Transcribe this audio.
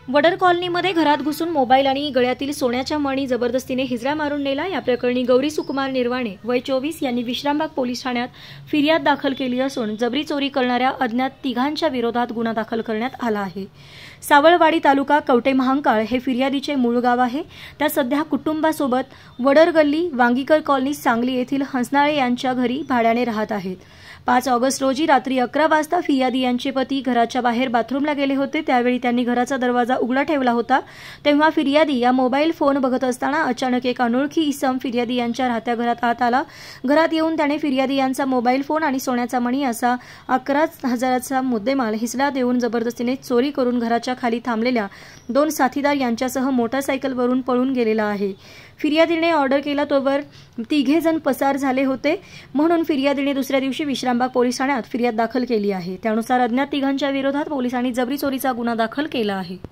वडर कॉलनीमध्ये घरात घुसून मोबाईल आणि गळ्यातील सोन्याच्या मणी जबरदस्तीने हिजरा मारून नेला। या प्रकरणी गौरी सुकुमार निर्वाणे वय 24 यांनी विश्रामबाग पोलीस ठाण्यात फिर्याद दाखल केली असून जबरी चोरी करणाऱ्या अज्ञात तिघांच्या विरोधात गुन्हा दाखल करण्यात आला आहे। सावळवाडी तालुका कवटे महांकाळ हे फिर्यादीचे मूळ गाव आहे। त्या सध्या कुटुंबासोबत वडर गल्ली वांगीकर कॉलनी सांगली येथील हंसनाळे यांच्या घरी भाड्याने राहत आहेत। 5 ऑगस्ट रोजी रात्री 11 वाजता फिर्यादी यांचे पती घराच्या बाहेर बाथरूमला गेले होते। त्यावेळी त्यांनी घराचा दरवाजा उघडा ठेवला होता। तेव्हा फिर्यादी या मोबाईल फोन बघत असताना अचानक एक अनोळखी इसम फिर्यादी यांच्या राहत्या घरात आत आला। घरात येऊन त्याने फिर्यादी यांचा मोबाईल फोन आणि सोन्याचा मणी असा 11,000चा मुद्देमाल हिसला देऊन जबरदस्तीने चोरी करून घराच्या खाली थांबलेल्या 2 साथीदार यांच्यासह मोटारसायकलवरून पळून गेलेला आहे। फिर्यादीने ऑर्डर केला तोवर तिघे जण पसार झाले होते, म्हणून फिर्यादीने दुसऱ्या दिवशी विश्रामबाग पोलीस ठाण्यात फिर्याद दाखल केली आहे। त्यानुसार अज्ञात तिघांच्या विरोधात पोलिसांनी जबरी चोरीचा गुन्हा दाखल केला आहे।